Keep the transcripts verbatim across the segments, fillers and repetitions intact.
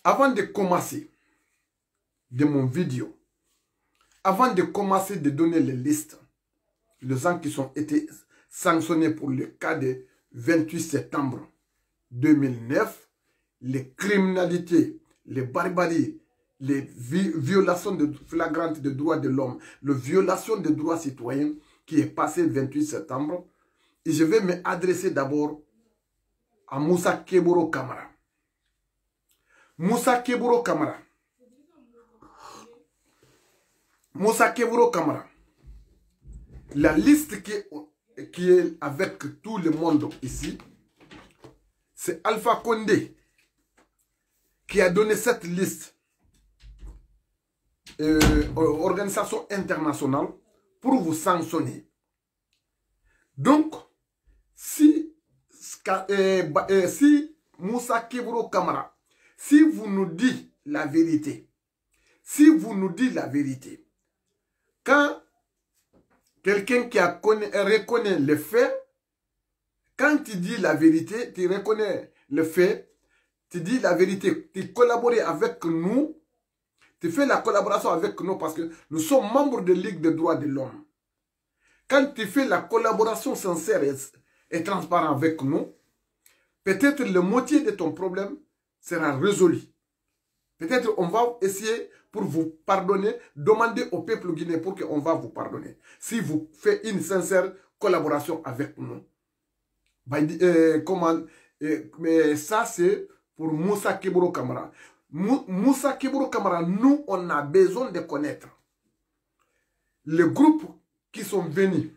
Avant de commencer de mon vidéo, avant de commencer de donner les listes, les gens qui ont été sanctionnés pour le cas de vingt-huit septembre deux mille neuf, les criminalités, les barbaries, les vi violations de, flagrantes des droits de l'homme, les violations des droits citoyens qui est passé le vingt-huit septembre. Et je vais m'adresser d'abord à Moussa Keboro Kamara. Moussa Keboro Kamara. Moussa Keboro Kamara. La liste qui est, qui est avec tout le monde ici, c'est Alpha Condé qui a donné cette liste euh, aux organisations internationales pour vous sanctionner. Donc, si, euh, euh, si Moussa Keboro Kamara, si vous nous dites la vérité, si vous nous dites la vérité, quand quelqu'un qui a connu, reconnaît le fait, quand tu dis la vérité, tu reconnais le fait, tu dis la vérité, tu collabores avec nous, tu fais la collaboration avec nous parce que nous sommes membres de la Ligue des droits de l'homme. Quand tu fais la collaboration sincère et, et transparente avec nous, peut-être le moitié de ton problème sera résolu. Peut-être on va essayer pour vous pardonner, demander au peuple guinéen pour qu'on va vous pardonner. Si vous faites une sincère collaboration avec nous. Euh, comment, euh, mais ça c'est pour Moussa Keboro Kamara. Mou, Moussa Keboro Kamara, nous on a besoin de connaître les groupes qui sont venus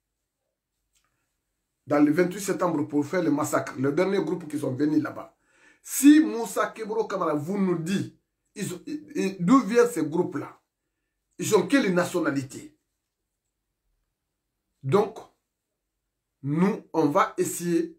dans le vingt-huit septembre pour faire le massacre, le dernier groupe qui sont venus là-bas. Si Moussa Keboro Kamara vous nous dit d'où viennent ces groupes-là, ils ont quelle nationalité? Donc, nous, on va essayer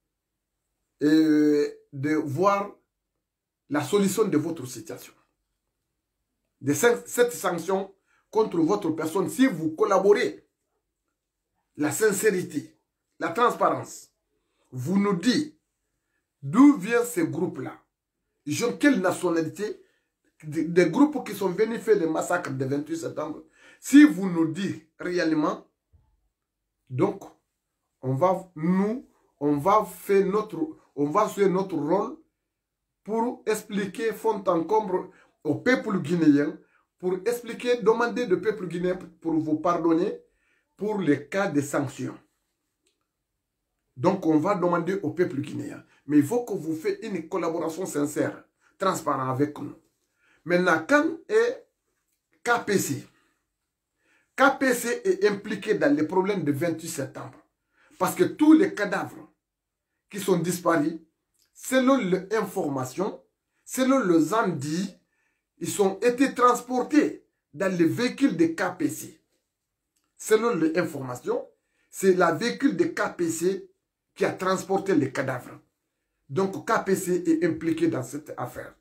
euh, de voir la solution de votre situation. De cette sanction contre votre personne, si vous collaborez, la sincérité, la transparence, vous nous dites d'où viennent ces groupes-là. Ils ont quelle nationalité? Des, des groupes qui sont venus faire le massacre du vingt-huit septembre. Si vous nous dites réellement, donc, on va, nous, on va faire notre, on va jouer notre rôle pour expliquer fond en comble au peuple guinéen, pour expliquer, demander au peuple guinéen pour vous pardonner pour les cas de sanctions. Donc, on va demander au peuple guinéen. Mais il faut que vous fassiez une collaboration sincère, transparente avec nous. Maintenant, quand est K P C? K P C est impliqué dans les problèmes du vingt-huit septembre. Parce que tous les cadavres qui sont disparus, selon l'information, selon le Zandi, ils ont été transportés dans les véhicules de K P C. Selon l'information, c'est le véhicule de K P C qui a transporté les cadavres. Donc K P C est impliqué dans cette affaire.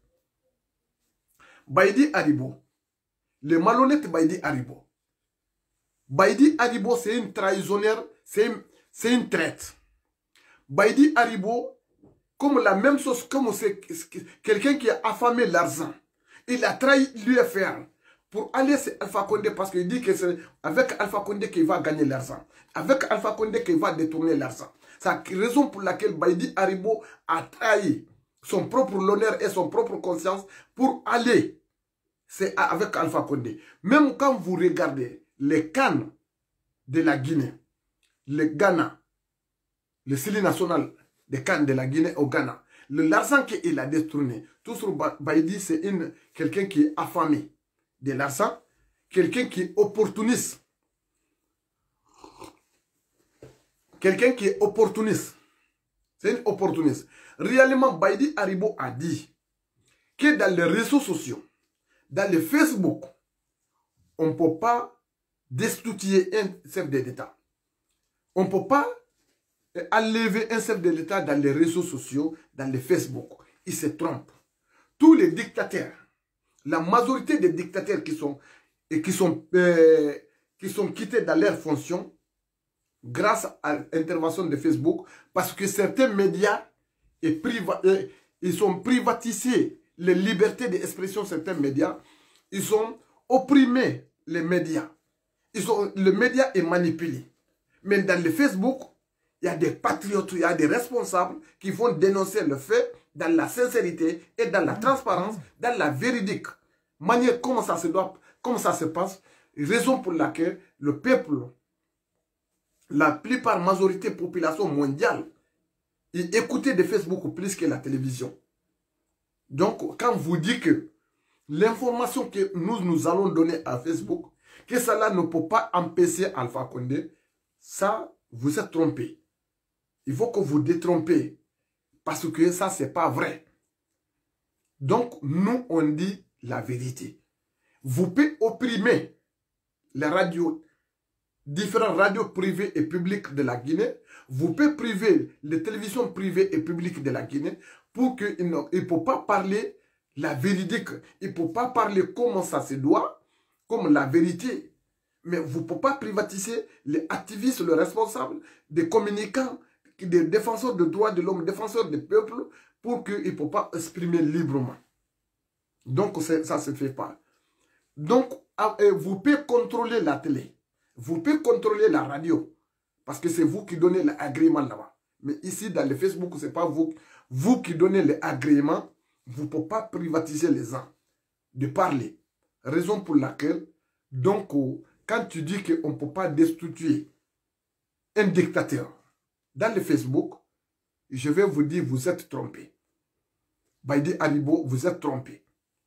Baïdi Haribo, le malhonnête Baïdi Haribo. Baïdi Haribo, c'est une trahissonnaire, c'est une, une traite. Baïdi Haribo, comme la même chose, comme c'est quelqu'un qui a affamé l'argent. Il a trahi l'U F R pour aller chez Alpha Condé parce qu'il dit que c'est avec Alpha Condé qu'il va gagner l'argent. Avec Alpha Condé qu'il va détourner l'argent. C'est la raison pour laquelle Baïdi Haribo a trahi son propre honneur et son propre conscience pour aller avec Alpha Condé. Même quand vous regardez les cannes de la Guinée, le Ghana, le C I L I national des cannes de la Guinée au Ghana, l'argent qu'il a détourné, tout sur Baïdi, c'est quelqu'un qui est affamé de l'argent, quelqu'un qui est opportuniste. Quelqu'un qui est opportuniste. C'est une opportuniste. Réellement, Baïdi Haribo a dit que dans les réseaux sociaux, dans le Facebook, on ne peut pas destituer un chef de l'État. On ne peut pas enlever un chef de l'État dans les réseaux sociaux, dans le Facebook. Il se trompe. Tous les dictateurs, la majorité des dictateurs qui sont, et qui sont, euh, qui sont quittés dans leurs fonctions, grâce à l'intervention de Facebook, parce que certains médias et priva et, ils sont privatisés les libertés d'expression, certains médias, ils ont opprimé les médias. Ils ont, le média est manipulé. Mais dans le Facebook, il y a des patriotes, il y a des responsables qui vont dénoncer le fait dans la sincérité et dans la transparence, dans la véridique manière, comment ça se doit, comment ça se passe. Raison pour laquelle le peuple, la plupart, majorité population mondiale, ils écoutaient de Facebook plus que la télévision. Donc, quand vous dites que l'information que nous, nous allons donner à Facebook, que cela ne peut pas empêcher Alpha Condé, ça, vous êtes trompé. Il faut que vous détrompez. Parce que ça, ce n'est pas vrai. Donc, nous, on dit la vérité. Vous pouvez opprimer les radios, différentes radios privées et publiques de la Guinée. Vous pouvez priver les télévisions privées et publiques de la Guinée pour qu'il ne peut pas parler la vérité. Il ne peut pas parler comment ça se doit, comme la vérité. Mais vous ne pouvez pas privatiser les activistes, les responsables, des communicants, des défenseurs des droits de l'homme, défenseurs des peuples, pour qu'ils ne peuvent pas exprimer librement. Donc, ça ne se fait pas. Donc, vous pouvez contrôler la télé. Vous pouvez contrôler la radio. Parce que c'est vous qui donnez l'agrément là-bas. Mais ici, dans le Facebook, ce n'est pas vous, vous qui donnez l'agrément. Vous ne pouvez pas privatiser les gens de parler. Raison pour laquelle, donc, quand tu dis qu'on ne peut pas destituer un dictateur dans le Facebook, je vais vous dire, vous êtes trompé. Baïdi Alibo, vous êtes trompé.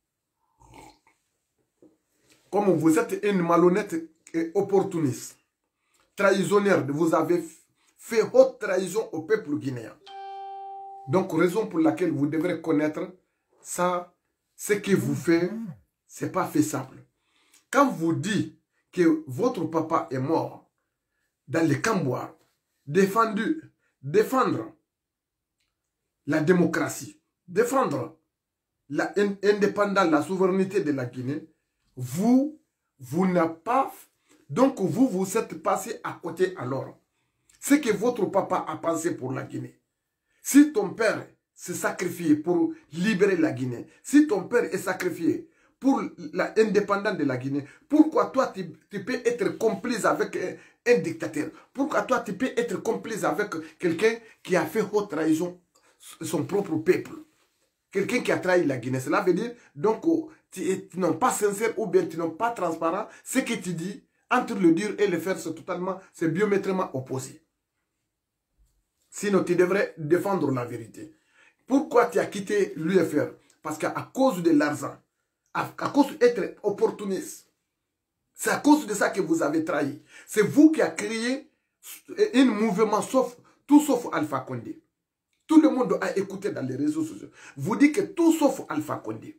Comme vous êtes une malhonnête et opportuniste, trahisonnaire, vous avez fait haute trahison au peuple guinéen. Donc, raison pour laquelle vous devrez connaître ça, ce que vous faites, ce n'est pas faisable. Quand vous dites que votre papa est mort dans le Camboire, défendu, défendre la démocratie, défendre l'indépendance, la souveraineté de la Guinée, vous, vous n'avez pas... Donc, vous, vous êtes passé à côté alors. Ce que votre papa a pensé pour la Guinée. Si ton père s'est sacrifié pour libérer la Guinée, si ton père est sacrifié pour l'indépendance de la Guinée, pourquoi toi, tu, tu peux être complice avec un, un dictateur? Pourquoi toi, tu peux être complice avec quelqu'un qui a fait haute trahison son propre peuple? Quelqu'un qui a trahi la Guinée. Cela veut dire, donc, tu, tu n'es pas sincère ou bien tu n'es pas transparent. Ce que tu dis, entre le dire et le faire, c'est totalement, c'est diamétralement opposé. Sinon, tu devrais défendre la vérité. Pourquoi tu as quitté l'U F R? Parce qu'à cause de l'argent, à, à cause d'être opportuniste, c'est à cause de ça que vous avez trahi. C'est vous qui avez créé un mouvement, sauf, tout sauf Alpha Condé. Tout le monde a écouté dans les réseaux sociaux. Vous dites que tout sauf Alpha Condé.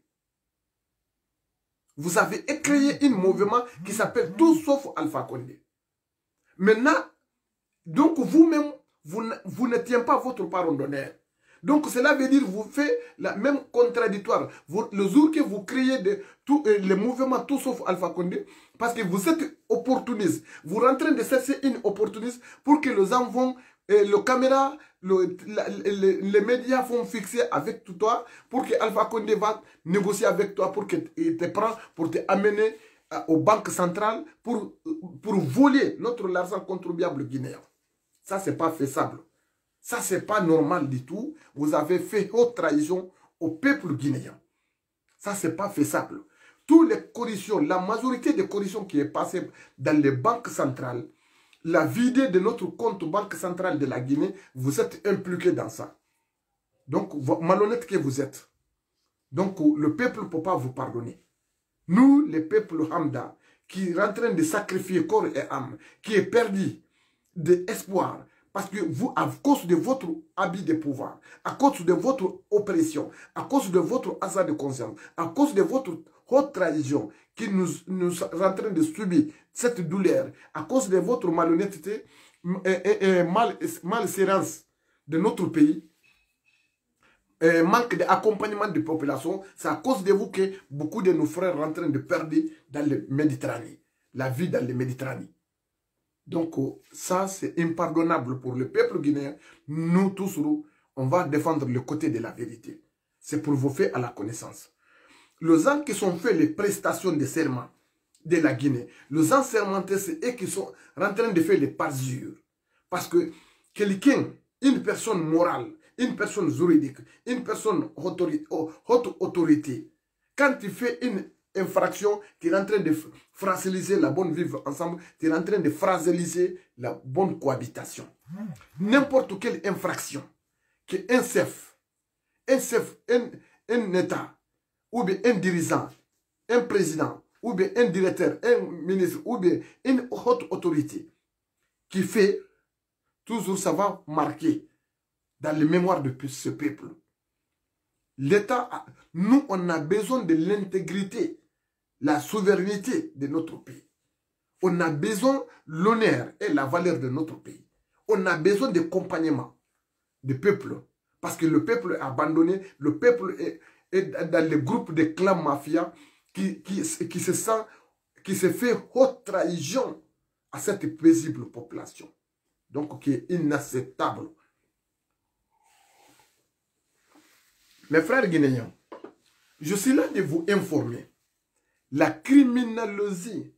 Vous avez créé un mouvement qui s'appelle tout sauf Alpha Condé. Maintenant, donc vous-même, vous, vous ne tenez pas votre parole d'honneur. Donc cela veut dire que vous faites la même contradictoire. Vous, le jour que vous créez de, tout, euh, le mouvement tout sauf Alpha Condé, parce que vous êtes opportuniste, vous rentrez de chercher une opportuniste pour que les gens vont, euh, le caméra, le, la, le, les médias vont fixer avec toi, pour que Alpha Condé va négocier avec toi, pour qu'il te prenne, pour te amener euh, aux banques centrales, pour, pour voler notre argent contribuable guinéen. Ça, ce n'est pas faisable. Ça, ce n'est pas normal du tout. Vous avez fait haute trahison au peuple guinéen. Ça, ce n'est pas faisable. Toutes les corruptions, la majorité des corruptions qui est passée dans les banques centrales, la vidée de notre compte banque centrale de la Guinée, vous êtes impliqués dans ça. Donc, malhonnête que vous êtes. Donc, le peuple ne peut pas vous pardonner. Nous, les peuples Hamda, qui est en train de sacrifier corps et âme, qui est perdu d'espoir, parce que vous, à cause de votre habit de pouvoir, à cause de votre oppression, à cause de votre hasard de conscience, à cause de votre haute trahison qui nous, nous est en train de subir cette douleur, à cause de votre malhonnêteté et, et, et mal, malséance de notre pays, et manque d'accompagnement de population, c'est à cause de vous que beaucoup de nos frères sont en train de perdre dans le Méditerranée, la vie dans le Méditerranée. Donc, ça, c'est impardonnable pour le peuple guinéen. Nous tous, on va défendre le côté de la vérité. c'est pour vous faire à la connaissance. Les gens qui sont fait les prestations de serment de la Guinée, les gens sermentés, c'est eux qui sont en train de faire les parjures. Parce que quelqu'un, une personne morale, une personne juridique, une personne autorité, haute autorité, quand tu fais une infraction, tu es en train de fragiliser la bonne vivre ensemble, tu es en train de fragiliser la bonne cohabitation. N'importe quelle infraction qu'un chef, un chef, un, un État, ou bien un dirigeant, un président, ou bien un directeur, un ministre, ou bien une haute autorité qui fait, toujours ça va marquer dans les mémoires de ce peuple. L'État, nous, on a besoin de l'intégrité, la souveraineté de notre pays. On a besoin de l'honneur et la valeur de notre pays. On a besoin d'accompagnement du peuple. Parce que le peuple est abandonné, le peuple est, est dans le groupe de clans mafia qui, qui, qui, se sent, qui se fait haute trahison à cette paisible population. Donc, qui est inacceptable. Mes frères guinéens, je suis là de vous informer. La criminalité,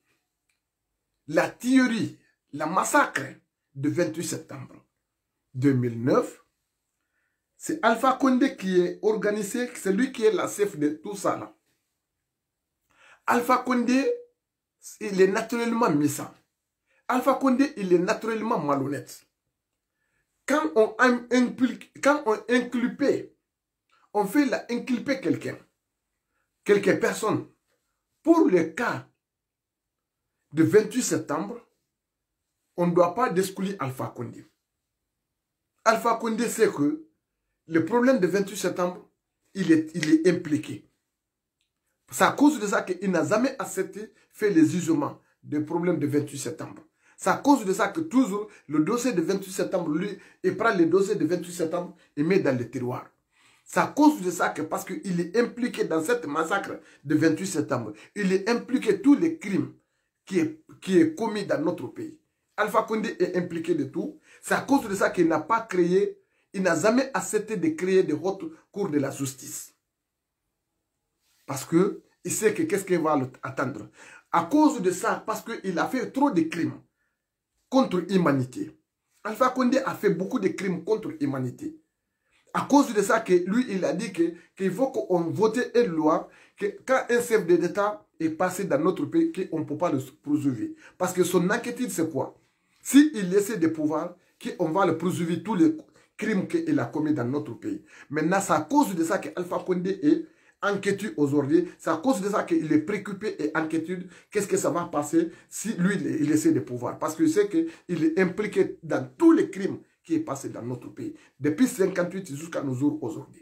la tuerie, la massacre de vingt-huit septembre deux mille neuf, c'est Alpha Condé qui est organisé, c'est lui qui est la chef de tout ça là. Alpha Condé, il est naturellement méchant. Alpha Condé, il est naturellement malhonnête. Quand on inculpe, quand on inculpe, on fait la inculper quelqu'un, quelques personnes, pour le cas de vingt-huit septembre, on ne doit pas exclure Alpha Condé. Alpha Condé sait que le problème de vingt-huit septembre, il est, il est impliqué. C'est à cause de ça qu'il n'a jamais accepté faire les jugements des problèmes de vingt-huit septembre. C'est à cause de ça que toujours le dossier de vingt-huit septembre, lui, il prend le dossier de vingt-huit septembre et met dans le tiroir. C'est à cause de ça que, parce qu'il est impliqué dans cette massacre de vingt-huit septembre, il est impliqué dans tous les crimes qui est, qui est commis dans notre pays. Alpha Condé est impliqué de tout. C'est à cause de ça qu'il n'a pas créé, il n'a jamais accepté de créer de hautes cours de la justice. Parce que il sait que qu'est-ce qu'il va attendre. À cause de ça, parce qu'il a fait trop de crimes contre l'humanité. Alpha Condé a fait beaucoup de crimes contre l'humanité. À cause de ça, que lui, il a dit qu'il qu'il faut qu'on vote une loi, que quand un chef d'État est passé dans notre pays, qu'on ne peut pas le poursuivre. Parce que son inquiétude, c'est quoi? S'il essaie de pouvoir, qu'on va le poursuivre tous les crimes qu'il a commis dans notre pays. Maintenant, c'est à cause de ça que Alpha Condé est inquiétude aujourd'hui. C'est à cause de ça qu'il est préoccupé et inquiétude. Qu'est-ce que ça va passer si lui, il essaie de pouvoir? Parce que c'est qu'il est impliqué dans tous les crimes qui est passé dans notre pays. Depuis cinquante-huit jusqu'à nos jours aujourd'hui.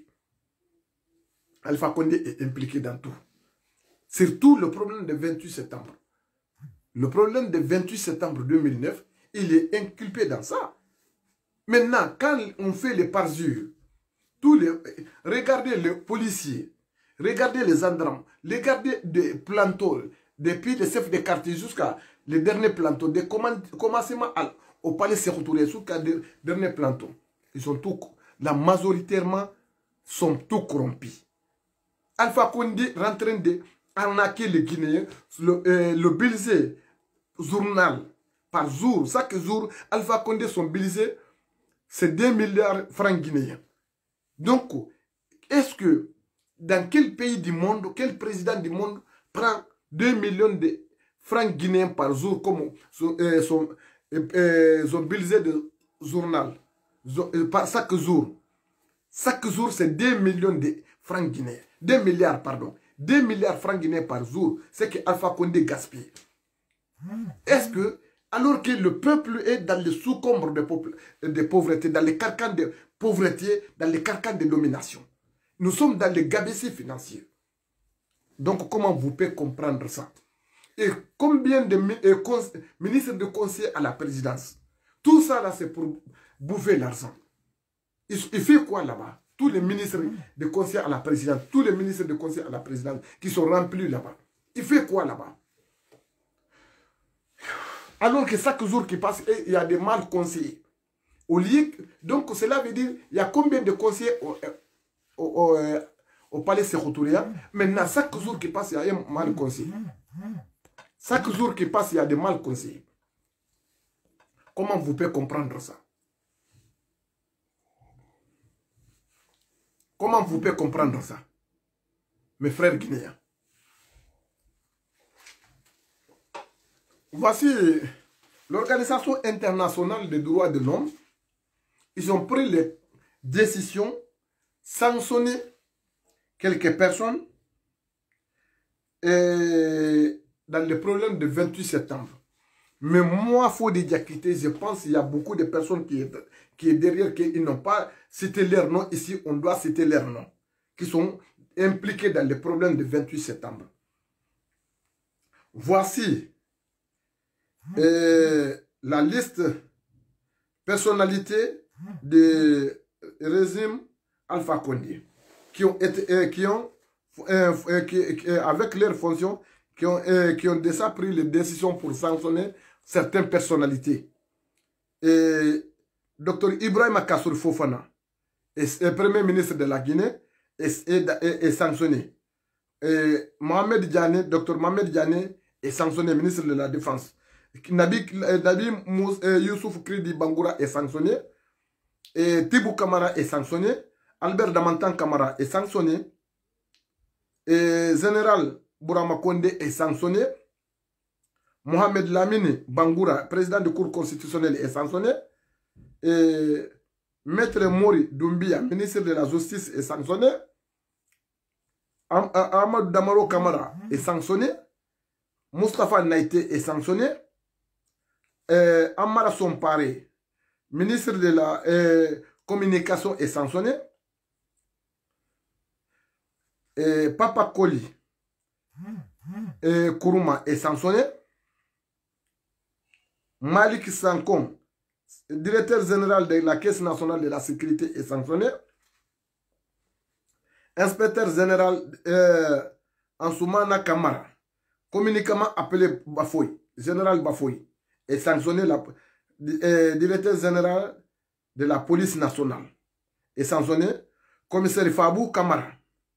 Alpha Condé est impliqué dans tout. Surtout le problème de vingt-huit septembre. Le problème de vingt-huit septembre deux mille neuf, il est inculpé dans ça. Maintenant, quand on fait les parjures, tous les, regardez les policiers, regardez les gendarmes, regardez des plantons, depuis les chefs de quartier jusqu'à les derniers plantons, des commencements au palais Sékou-Touré jusqu'à les derniers plantons. Ils sont tous, la majoritairement, sont tous corrompus. Alpha Condé est en train de arnaquer les Guinéens, le, euh, le bilisé journal par jour, chaque jour, Alpha Condé sont bilisés, c'est deux milliards de francs guinéens. Donc, est-ce que dans quel pays du monde, quel président du monde prend deux millions de francs guinéens par jour comme son, euh, son, euh, son bilisé de journal euh, par chaque jour? Chaque jour, c'est deux millions de francs guinéens. deux milliards, pardon. deux milliards de francs guinéens par jour, c'est que Alpha Condé gaspille. Est-ce que, alors que le peuple est dans le sous-combre de, de pauvreté, dans les carcans de pauvreté, dans les carcans de domination, nous sommes dans les gabécies financiers. Donc, comment vous pouvez comprendre ça? Et combien de ministres de conseillers à la présidence? Tout ça, là, c'est pour bouffer l'argent. Il, il fait quoi là-bas? Tous les ministres de conseillers à la présidence, tous les ministres de conseillers à la présidence qui sont remplis là-bas. Il fait quoi là-bas? Alors que chaque jour qui passe, il y a des mal conseillers. Au lieu, donc cela veut dire, il y a combien de conseillers au, au, au, au palais Sékotouria. Maintenant, chaque jour qui passe, il y a un mal conseillé. Chaque jour qui passe, il y a des mal conseillés. Comment vous pouvez comprendre ça? Comment vous pouvez comprendre ça, mes frères guinéens? Voici l'Organisation internationale des droits de l'homme. Ils ont pris les décisions, sanctionné quelques personnes et dans le problème du vingt-huit septembre. Mais moi, il faut déjà quitter. Je pense qu'il y a beaucoup de personnes qui est, qui est derrière, qui n'ont pas cité leur nom. Ici, on doit citer leur nom. Qui sont impliqués dans le problème du vingt-huit septembre. Voici euh, la liste personnalité du régime Alpha Condé qui ont été, euh, qui ont, euh, euh, qui, euh, avec leurs fonctions, qui ont, euh, qui ont déjà pris les décisions pour sanctionner certaines personnalités. Et Docteur Ibrahim Kassour Fofana, est, est Premier ministre de la Guinée, est, est, est, est sanctionné. Et Mohamed Diané, Docteur Mohamed Diané est sanctionné, ministre de la Défense. Nabi, Nabi Mous, euh, Youssouf Kridi Bangoura est sanctionné. Et Tibou Kamara est sanctionné. Albert Damantan Kamara est sanctionné. Et Général Bourama Kondé est sanctionné. Mohamed Lamine Bangoura, président de Cour constitutionnelle, est sanctionné. Et Maître Mori Doumbia, ministre de la Justice, est sanctionné. Am Ahmad Damaro Kamara est sanctionné. Mustafa Naïté est sanctionné. Euh, Amara Sompare, ministre de la euh, Communication, est sanctionné. Et Papa Koli et Kourouma est sanctionné. Malik Sankom, directeur général de la Caisse nationale de la sécurité, est sanctionné. Inspecteur général euh, Ansoumana Kamara, communiquement appelé Bafoy, général Bafoy, est sanctionné. La, euh, directeur général de la police nationale est sanctionné. Commissaire Fabou Kamara,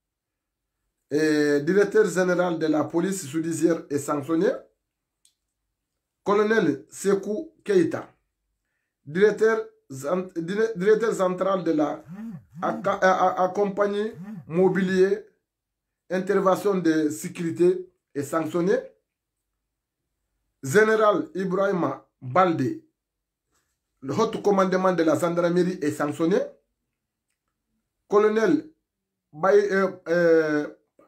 et directeur général de la police judiciaire, est sanctionné. Colonel Sekou Keita, directeur, directeur central de la compagnie mobilier intervention de sécurité, est sanctionné. Général Ibrahima Baldé, le haut commandement de la gendarmerie, est sanctionné. Colonel Bay, euh, euh,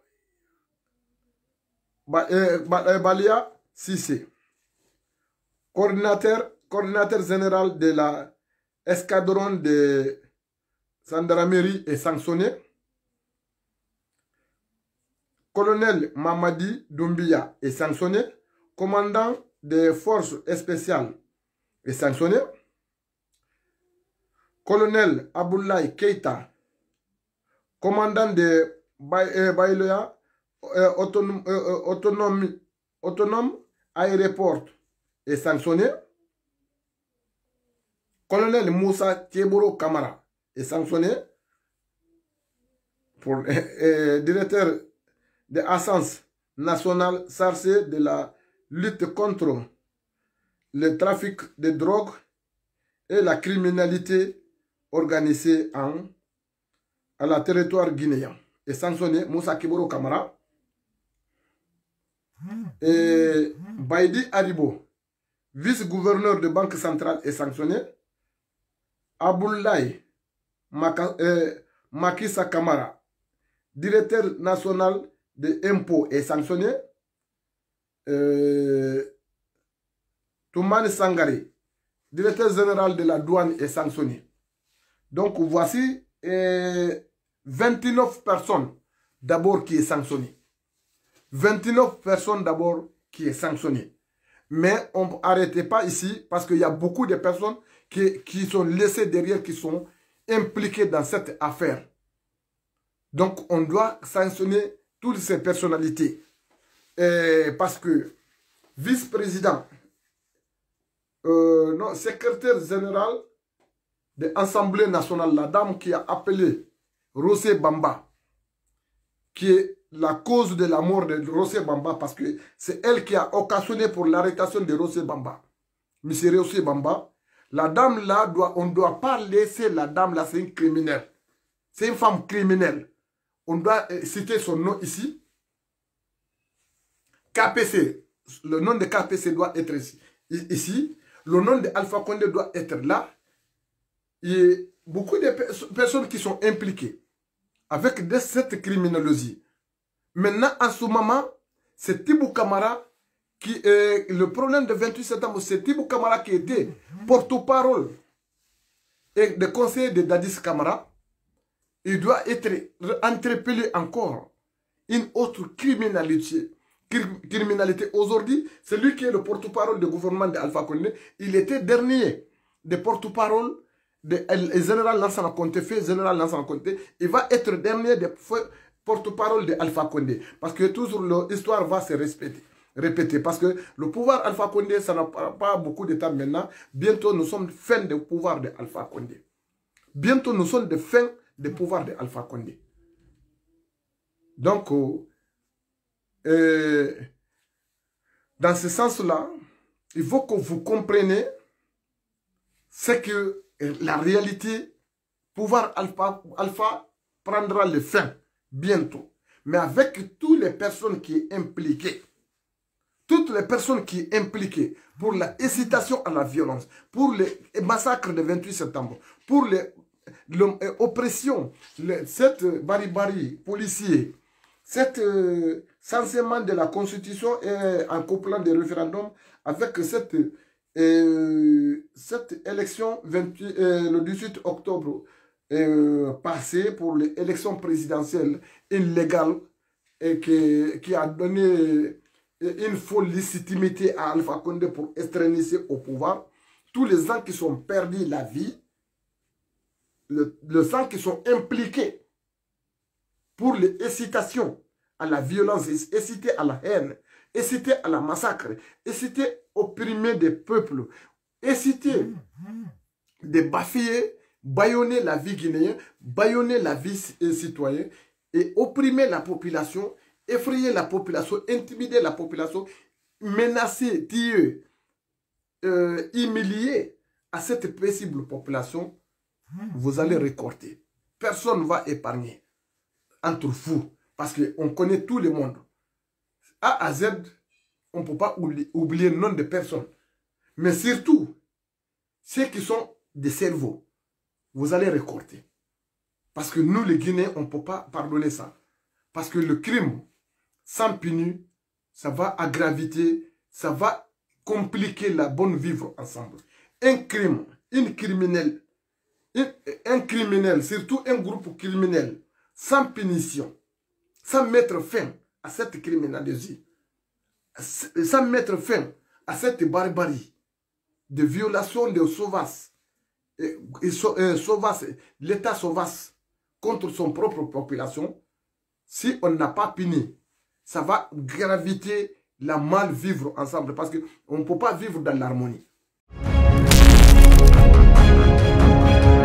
ba, euh, ba, euh, Balia Sissé, coordinateur, coordinateur général de la escadron de gendarmerie, est sanctionné. Colonel Mamadi Doumbia est sanctionné. Commandant des forces spéciales est sanctionné. Colonel Aboulaye Keita, commandant de Bailoya euh, autonome, euh, autonome, autonome aéroport, est sanctionné. Colonel Moussa Thieboro Kamara est sanctionné pour euh, euh, directeur de l'Agence nationale chargée de la lutte contre le trafic de drogue et la criminalité organisée en, à la territoire guinéen. Et sanctionné Moussa Kiboro Kamara. Et Baïdi Haribo, vice-gouverneur de Banque centrale, est sanctionné. Aboulaye Maka, euh, Makissa Kamara, directeur national de impôts, est sanctionné. Euh, Toumane Sangare, directeur général de la douane, est sanctionné. Donc voici euh, vingt-neuf personnes d'abord qui est sanctionnées. vingt-neuf personnes d'abord qui est sanctionnées. Mais on n'arrête pas ici parce qu'il y a beaucoup de personnes qui, qui sont laissées derrière, qui sont impliquées dans cette affaire. Donc on doit sanctionner toutes ces personnalités. Et parce que vice-président, euh, non, secrétaire général de l'Assemblée nationale, la dame qui a appelé Rosé Bamba, qui est la cause de la mort de Rossé Bamba, parce que c'est elle qui a occasionné pour l'arrestation de Rossé Bamba. Monsieur Rossé Bamba, la dame là, doit, on ne doit pas laisser la dame là, c'est une criminelle. C'est une femme criminelle. On doit euh, citer son nom ici. K P C, le nom de K P C doit être ici. ici. Le nom de Alpha Condé doit être là. Et beaucoup de pe personnes qui sont impliquées avec de cette criminologie. Maintenant, en ce moment, c'est Tibou Kamara qui est le problème de vingt-huit septembre. C'est Tibou Kamara qui était porte-parole et de conseiller de Dadis Kamara. Il doit être interpellé encore. Une autre criminalité. criminalité. Aujourd'hui, c'est lui qui est le porte-parole du gouvernement d'Alpha Condé. Il était dernier des porte-parole de général Lansana Conté, fait général Lansana Conté. Il va être dernier des porte-parole d'Alpha Condé. Parce que toujours l'histoire va se répéter. Répéter. Parce que le pouvoir Alpha Condé, ça n'a pas beaucoup de temps maintenant. Bientôt, nous sommes fin du pouvoir d'Alpha Condé. Bientôt, nous sommes de fin du pouvoir d'Alpha Condé. Donc, euh, dans ce sens-là, il faut que vous compreniez ce que la réalité, pouvoir Alpha, Alpha prendra le fin bientôt. Mais avec toutes les personnes qui sont impliquées, toutes les personnes qui sont impliquées pour l'incitation à la violence, pour les massacres du vingt-huit septembre, pour l'oppression, cette barbarie policier, cet euh, sensement de la Constitution et en couplant des référendums avec cette, euh, cette élection vingt-huit, euh, le dix-huit octobre euh, passé pour l'élection présidentielle illégale et qui, qui a donné une fausse légitimité à Alpha Condé pour extrémisser au pouvoir. Tous les gens qui sont perdus la vie, le, les gens qui sont impliqués pour les incitations à la violence, inciter à la haine, inciter à la massacre, inciter à opprimer des peuples, inciter de bafouiller, bâillonner la vie guinéenne, bâillonner la vie citoyenne et opprimer la population, effrayer la population, intimider la population, menacer, tuer, euh, humilier à cette paisible population, vous allez récolter. Personne ne va épargner entre vous, parce qu'on connaît tout le monde. A à Z, on ne peut pas oublier le nom de personne. Mais surtout, ceux qui sont des cerveaux, vous allez récolter. Parce que nous, les Guinéens, on ne peut pas pardonner ça. Parce que le crime, sans puni, ça va aggraver, ça va compliquer la bonne vivre ensemble. Un crime, une criminelle, un, un criminel, surtout un groupe criminel, sans punition, sans mettre fin à cette criminalité, sans mettre fin à cette barbarie de violation de sauvages, et, et, et sauvages, l'État sauvage contre son propre population, si on n'a pas puni, ça va graviter la mal vivre ensemble parce qu'on ne peut pas vivre dans l'harmonie.